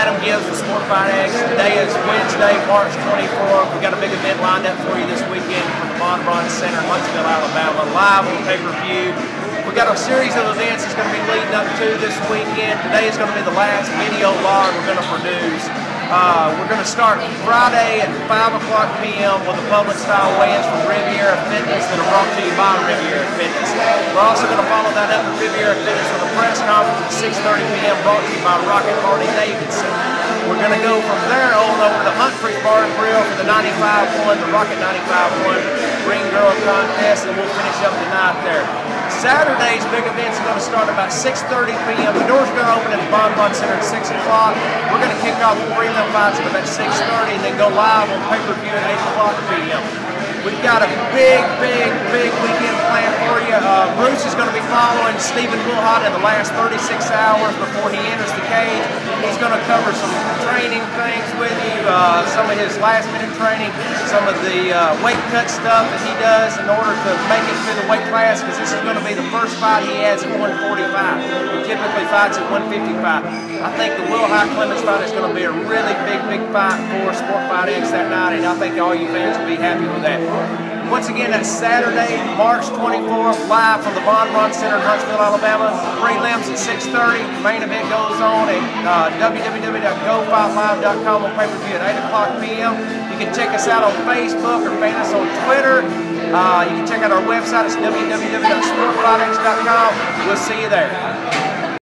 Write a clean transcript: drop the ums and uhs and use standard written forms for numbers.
Gibbs with Sport Fight X. Today is Wednesday, March 24th. We've got a big event lined up for you this weekend from the Bonbon Center in Huntsville, Alabama, live on pay-per-view. We've got a series of events that's going to be leading up to this weekend. Today is going to be the last video log we're going to produce. We're going to start Friday at 5 o'clock p.m. with the public style weigh-ins from Riviera Fitness that are brought to you by Riviera Fitness. We're also going to follow that up with Riviera Fitness with a press conference at 6:30 p.m. brought to you by Rocket Harley Davidson. We're going to go from there on over to Huntsville Bar and Grill for the 95-1, the Rocket 95-1 Ring Girl Contest, and we'll finish up the night there. Saturday's big event is going to start about 6:30 p.m. The doors are going to open at the Bonbon Center at 6 o'clock. We're going to kick off the prelim fights at about 6:30 and then go live on pay-per-view at 8 o'clock p.m. We've got a big weekend planned for you. Bruce is going to be following Stephen Wilhott in the last 36 hours before he enters the cage. He's going to cover some training things with you, some of his last-minute training, some of the weight cut stuff that he does in order to make it through the weight class, because this is going to be the first fight he has at 145. He typically fights at 155. I think the Wilhott Clemens fight is going to be a really big fight for Sport Fight X that night, and I think all you fans will be happy with that. Once again, that's Saturday, March 24th, live from the Bonbon Center in Huntsville, Alabama. Prelims at 6:30. The main event goes on at www.gofightlive.com on pay-per-view at 8 o'clock p.m. You can check us out on Facebook or find us on Twitter. You can check out our website. It's www.sportfightx.com. We'll see you there.